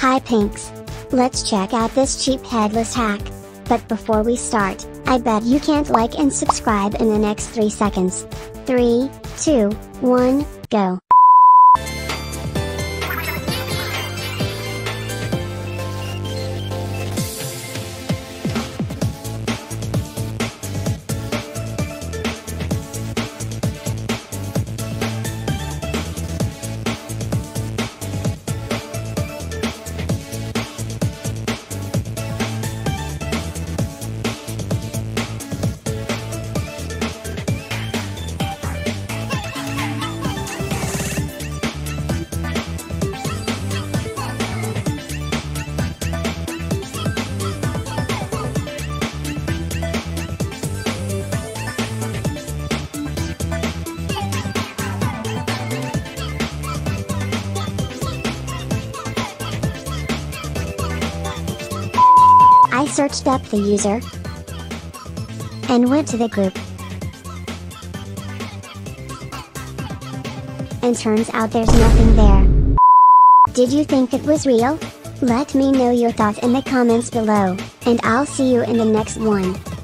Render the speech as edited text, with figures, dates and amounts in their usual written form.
Hi Pinks! Let's check out this cheap headless hack. But before we start, I bet you can't like and subscribe in the next 3 seconds. 3, 2, 1, go! I searched up the user and went to the group. And turns out there's nothing there. Did you think it was real? Let me know your thoughts in the comments below, and I'll see you in the next one.